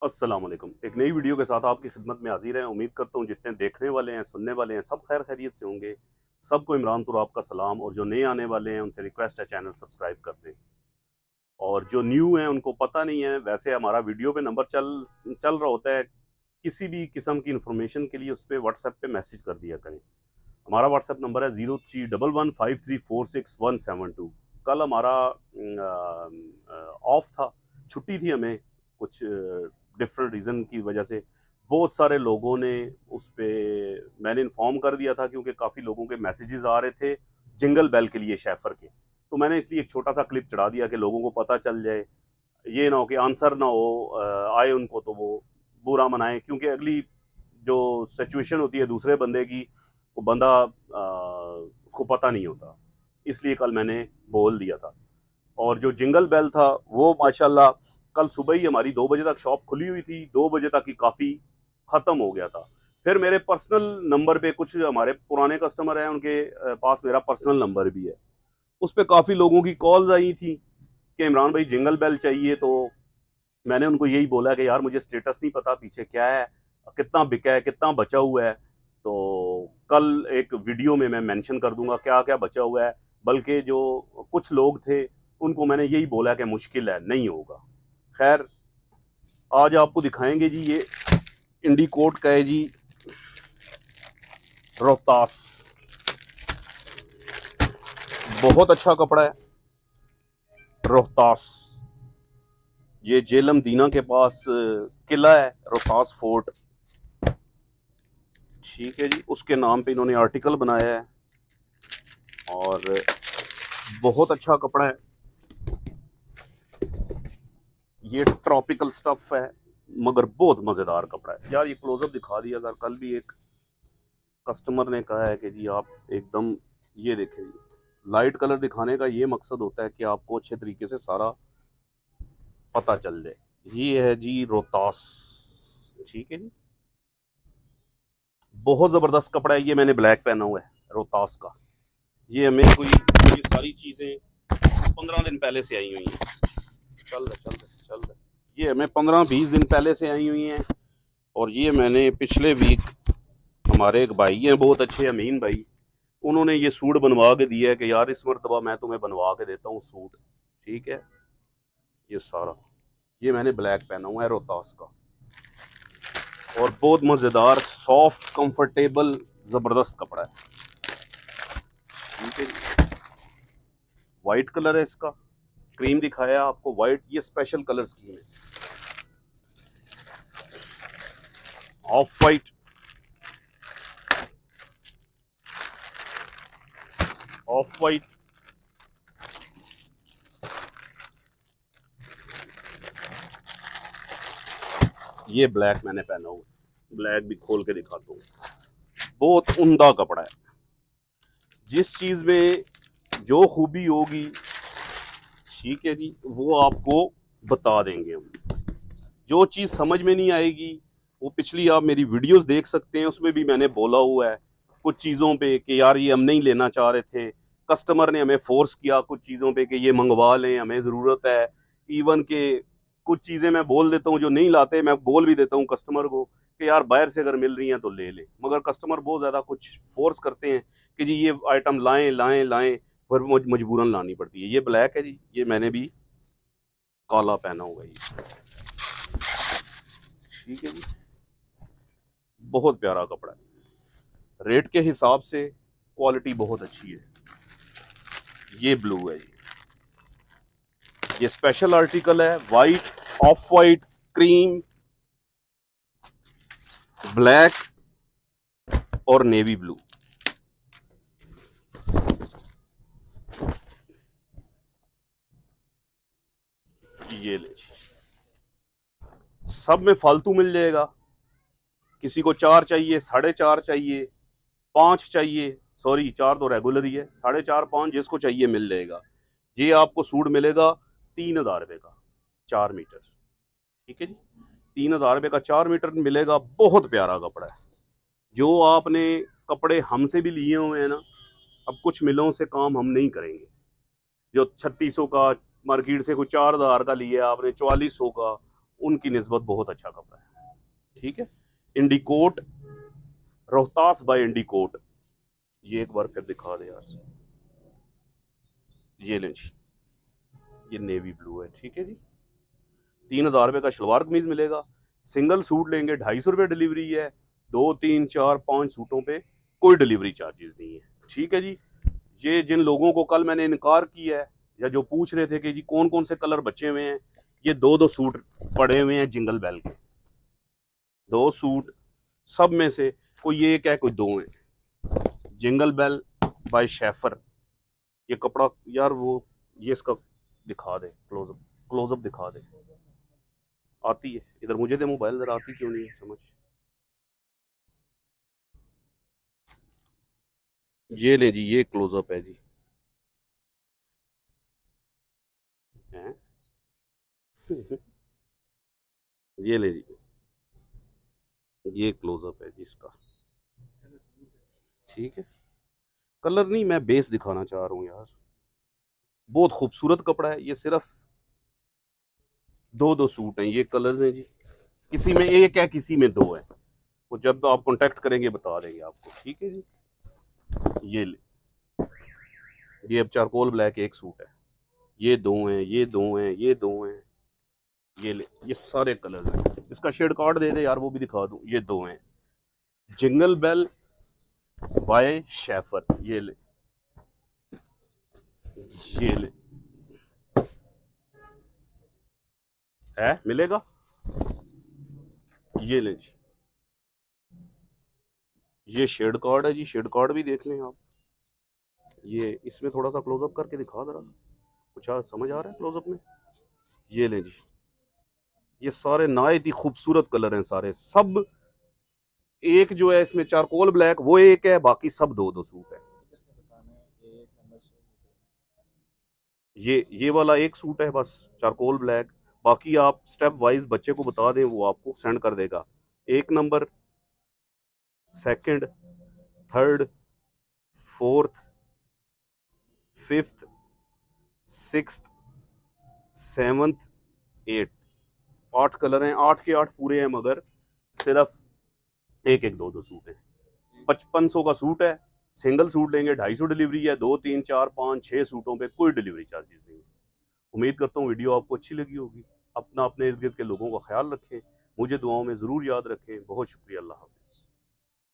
अस्सलाम वालेकुम। एक नई वीडियो के साथ आपकी खिदमत में हाजिर है। उम्मीद करता हूँ जितने देखने वाले हैं, सुनने वाले हैं, सब खैर खैरियत से होंगे। सबको इमरान तुराब का सलाम, और जो नए आने वाले हैं उनसे रिक्वेस्ट है चैनल सब्सक्राइब कर दें। और जो न्यू हैं उनको पता नहीं है, वैसे हमारा वीडियो पे नंबर चल चल रहा होता है। किसी भी किस्म की इंफॉर्मेशन के लिए उस पर व्हाट्सएप पे मैसेज कर दिया करें। हमारा व्हाट्सएप नंबर है 03115346 172। कल हमारा ऑफ था, छुट्टी थी हमें, कुछ डिफरेंट रीज़न की वजह से। बहुत सारे लोगों ने उस पर मैंने इन्फॉर्म कर दिया था, क्योंकि काफ़ी लोगों के मैसेजेस आ रहे थे जिंगल बेल के लिए, शैफर के। तो मैंने इसलिए एक छोटा सा क्लिप चढ़ा दिया कि लोगों को पता चल जाए। ये ना हो कि आंसर ना हो आए उनको तो वो बुरा मनाएं, क्योंकि अगली जो सिचुएशन होती है दूसरे बंदे की, वो बंदा उसको पता नहीं होता। इसलिए कल मैंने बोल दिया था। और जो जिंगल बेल था वो माशाल्लाह कल सुबह ही हमारी 2 बजे तक शॉप खुली हुई थी, 2 बजे तक ही काफ़ी ख़त्म हो गया था। फिर मेरे पर्सनल नंबर पे, कुछ हमारे पुराने कस्टमर हैं उनके पास मेरा पर्सनल नंबर भी है, उस पर काफ़ी लोगों की कॉल्स आई थी कि इमरान भाई जिंगल बेल चाहिए। तो मैंने उनको यही बोला कि यार मुझे स्टेटस नहीं पता पीछे क्या है, कितना बिका है, कितना बचा हुआ है। तो कल एक वीडियो में मैं मेंशन कर दूंगा क्या क्या बचा हुआ है। बल्कि जो कुछ लोग थे उनको मैंने यही बोला कि मुश्किल है, नहीं होगा। खैर, आज आपको दिखाएंगे जी, ये इंडिकोट का है जी, रोहतास। बहुत अच्छा कपड़ा है, रोहतास। ये जेलम दीना के पास किला है रोहतास फोर्ट, ठीक है जी, उसके नाम पे इन्होंने आर्टिकल बनाया है। और बहुत अच्छा कपड़ा है, ये ट्रॉपिकल स्टफ है, मगर बहुत मज़ेदार कपड़ा है यार। ये क्लोजअप दिखा दिया अगर, कल भी एक कस्टमर ने कहा है कि जी आप एकदम, ये देखें, लाइट कलर दिखाने का ये मकसद होता है कि आपको अच्छे तरीके से सारा पता चल जाए। ये है जी रोहतास, ठीक है जी, बहुत ज़बरदस्त कपड़ा है। ये मैंने ब्लैक पहना हुआ है रोहतास का। ये हमें कोई, ये सारी चीज़ें 15 दिन पहले से आई हुई हैं। चल रहे ये हमें 15-20 दिन पहले से आई हुई हैं। और ये मैंने पिछले वीक, हमारे एक भाई हैं बहुत अच्छे, अमीन भाई, उन्होंने ये सूट बनवा के दिया है कि यार इस मरतबा मैं तुम्हें बनवा के देता हूँ सूट, ठीक है। ये सारा, ये मैंने ब्लैक पहना हुआ है रोहतास का, और बहुत मज़ेदार, सॉफ्ट, कंफर्टेबल, ज़बरदस्त कपड़ा है, ठीक है जी। वाइट कलर है इसका, क्रीम दिखाया आपको, वाइट, ये स्पेशल कलर स्कीम है। ऑफ वाइट, ऑफ वाइट, ये ब्लैक मैंने पहना हुआ, ब्लैक भी खोल के दिखाता हूँ। बहुत उम्दा कपड़ा है, जिस चीज़ में जो खूबी होगी, ठीक है जी, वो आपको बता देंगे हम। जो चीज़ समझ में नहीं आएगी, वो पिछली आप मेरी वीडियोस देख सकते हैं, उसमें भी मैंने बोला हुआ है कुछ चीज़ों पे कि यार ये हम नहीं लेना चाह रहे थे, कस्टमर ने हमें फोर्स किया कुछ चीज़ों पे कि ये मंगवा लें, हमें ज़रूरत है। इवन के कुछ चीज़ें मैं बोल देता हूँ जो नहीं लाते, मैं बोल भी देता हूँ कस्टमर को कि यार बाहर से अगर मिल रही हैं तो ले लें, मगर कस्टमर बहुत ज़्यादा कुछ फोर्स करते हैं कि जी ये आइटम लाएँ लाएँ लाएँ, पर मजबूरन लानी पड़ती है। ये ब्लैक है जी, ये मैंने भी काला पहना हुआ है, ठीक है जी, बहुत प्यारा कपड़ा है, रेट के हिसाब से क्वालिटी बहुत अच्छी है। ये ब्लू है जी, ये स्पेशल आर्टिकल है, white, off white, cream, black और नेवी ब्लू। ये ले, सब में फालतू मिल जाएगा। किसी को 4 चाहिए, 4.5 चाहिए, 5 चाहिए, सॉरी 4 तो रेगुलर ही है, 4.5 5 जिसको चाहिए मिल जाएगा। ये आपको सूट मिलेगा 3,000 रुपये का 4 मीटर, ठीक है जी, 3,000 रुपये का 4 मीटर मिलेगा। बहुत प्यारा कपड़ा है। जो आपने कपड़े हमसे भी लिए हुए हैं ना, अब कुछ मिलों से काम हम नहीं करेंगे। जो 3600 का मार्केट से कोई 4,000 का लिया आपने, 4400 का, उनकी निस्बत बहुत अच्छा कपड़ा है। ठीक है, इंडिकोट, रोहतास बाय इंडिकोट, ये एक बार फिर दिखा दे यार। ये लें जी, ये नेवी ब्लू है। ठीक है जी, 3,000 रुपये का शलवार कमीज मिलेगा। सिंगल सूट लेंगे 250 रुपये डिलीवरी है। 2 3 4 5 सूटों पे कोई डिलीवरी चार्जेस नहीं है। ठीक है जी, ये जिन लोगों को कल मैंने इनकार किया है या जो पूछ रहे थे कि जी कौन कौन से कलर बचे हुए हैं, ये 2 सूट पड़े हुए हैं जिंगल बेल के। 2 सूट, सब में से कोई एक है कोई 2 है। जिंगल बेल बाय शेफर, ये कपड़ा यार वो, ये इसका दिखा दे, क्लोजअप क्लोजअप दिखा दे। आती है इधर, मुझे दे मोबाइल, जरा आती क्यों नहीं है समझ। ये ले जी, ये क्लोजअप है जी। हैं? ये ले जी, ये क्लोजअप है जी इसका। ठीक है, कलर नहीं, मैं बेस दिखाना चाह रहा हूँ यार। बहुत खूबसूरत कपड़ा है ये। सिर्फ 2 सूट हैं, ये कलर्स हैं जी। किसी में एक है, किसी में 2 है। वो जब आप कांटेक्ट करेंगे बता देंगे आपको। ठीक है जी, ये ले, ये अब चारकोल ब्लैक एक सूट है। ये 2 हैं, ये 2 हैं, ये 2 हैं। ये ले, ये सारे कलर्स हैं। इसका शेड कार्ड दे दे यार, वो भी दिखा दूं। ये 2 हैं, जिंगल बेल बाय शेफर। ये ले, ये ले, है मिलेगा। ये ले जी, ये शेड कार्ड है जी, शेड कार्ड भी देख लें आप। ये इसमें थोड़ा सा क्लोजअप करके दिखा जरा, कुछ समझ आ रहा है क्लोजअप में। ये ले जी, ये सारे नायत ही खूबसूरत कलर हैं सारे। सब एक जो है इसमें चारकोल ब्लैक वो एक है, बाकी सब 2 सूट है। ये वाला एक सूट है बस, चारकोल ब्लैक। बाकी आप स्टेप वाइज बच्चे को बता दें, वो आपको सेंड कर देगा। 1 number, 2nd, 3rd, 4th, 5th, 6th, 7th, 8th, 8 colour हैं। 8 के 8 पूरे हैं, मगर सिर्फ एक एक 2 सूट हैं। 5500 का सूट है। सिंगल सूट लेंगे 250 डिलीवरी है। 2 3 4 5 6 सूटों पे कोई डिलीवरी चार्जेस नहीं है। उम्मीद करता हूँ वीडियो आपको अच्छी लगी होगी। अपना अपने इर्द गिर्द के लोगों का ख्याल रखें, मुझे दुआओं में ज़रूर याद रखें। बहुत शुक्रिया, अल्लाह हाफ़िज़।